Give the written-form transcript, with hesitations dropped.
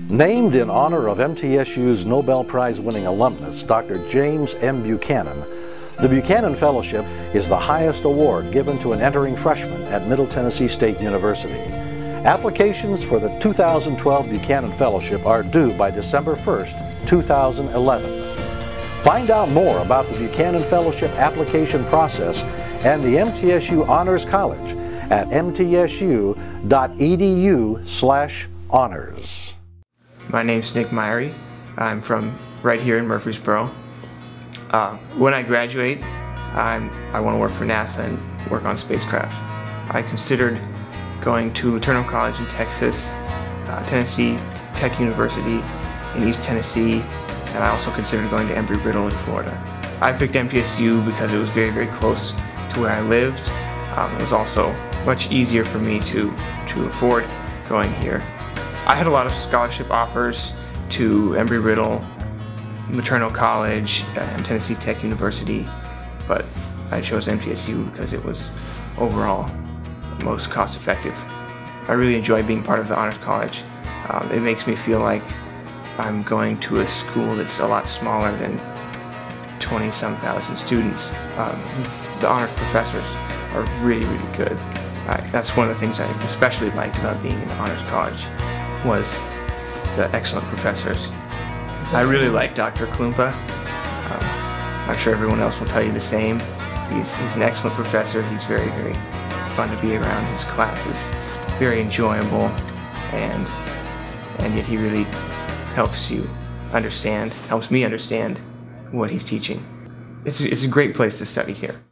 Named in honor of MTSU's Nobel Prize-winning alumnus, Dr. James M. Buchanan, the Buchanan Fellowship is the highest award given to an entering freshman at Middle Tennessee State University. Applications for the 2012 Buchanan Fellowship are due by December 1st, 2011. Find out more about the Buchanan Fellowship application process and the MTSU Honors College at mtsu.edu/honors. My name's Myhre. I'm from right here in Murfreesboro. When I graduate, I want to work for NASA and work on spacecraft. I considered going to Buchanan College in Texas, Tennessee Tech University in East Tennessee, and I also considered going to Embry-Riddle in Florida. I picked MTSU because it was very, very close to where I lived. It was also much easier for me to afford going here. I had a lot of scholarship offers to Embry-Riddle, Buchanan College, and Tennessee Tech University, but I chose MTSU because it was overall most cost-effective. I really enjoy being part of the Honors College. It makes me feel like I'm going to a school that's a lot smaller than 20-some thousand students. The honors professors are really, really good. That's one of the things I especially liked about being in the Honors College was the excellent professors. I really like Dr. Klumpa. I'm sure everyone else will tell you the same. He's an excellent professor. He's very, very fun to be around. His class is very enjoyable, and yet he really helps me understand what he's teaching. It's a great place to study here.